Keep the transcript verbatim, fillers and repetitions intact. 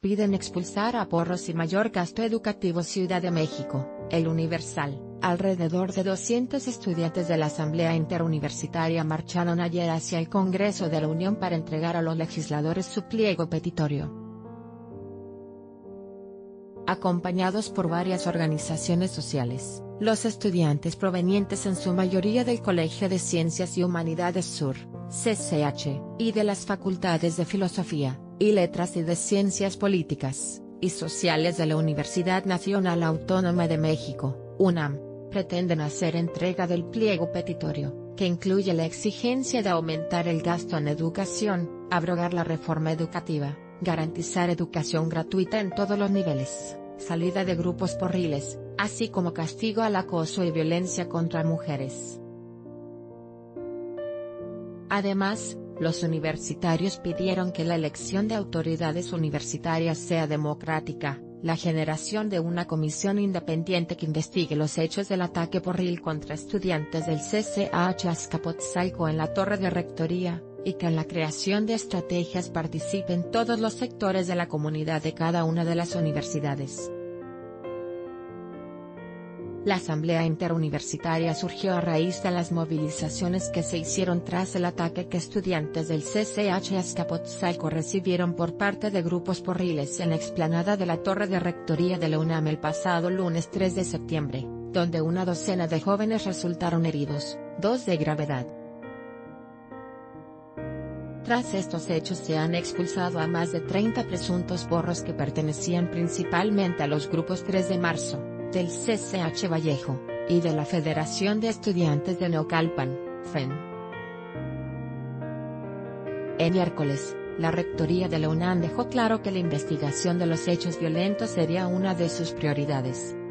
piden expulsar a porros y mayor gasto educativo. Ciudad de México, El Universal. Alrededor de doscientos estudiantes de la Asamblea Interuniversitaria marcharon ayer hacia el Congreso de la Unión para entregar a los legisladores su pliego petitorio. Acompañados por varias organizaciones sociales, los estudiantes provenientes en su mayoría del Colegio de Ciencias y Humanidades Sur, C C H, y de las facultades de Filosofía y Letras y de Ciencias Políticas y Sociales de la Universidad Nacional Autónoma de México, UNAM, pretenden hacer entrega del pliego petitorio, que incluye la exigencia de aumentar el gasto en educación, abrogar la reforma educativa, garantizar educación gratuita en todos los niveles, salida de grupos porriles, así como castigo al acoso y violencia contra mujeres. Además, los universitarios pidieron que la elección de autoridades universitarias sea democrática, la generación de una comisión independiente que investigue los hechos del ataque porril contra estudiantes del C C H Azcapotzalco en la torre de rectoría, y que en la creación de estrategias participen todos los sectores de la comunidad de cada una de las universidades. La Asamblea Interuniversitaria surgió a raíz de las movilizaciones que se hicieron tras el ataque que estudiantes del C C H Azcapotzalco recibieron por parte de grupos porriles en la explanada de la torre de rectoría de la UNAM el pasado lunes tres de septiembre, donde una docena de jóvenes resultaron heridos, dos de gravedad. Tras estos hechos se han expulsado a más de treinta presuntos porros que pertenecían principalmente a los grupos tres de marzo, del C C H Vallejo, y de la Federación de Estudiantes de Naucalpan, F E N. El miércoles, la rectoría de la UNAM dejó claro que la investigación de los hechos violentos sería una de sus prioridades.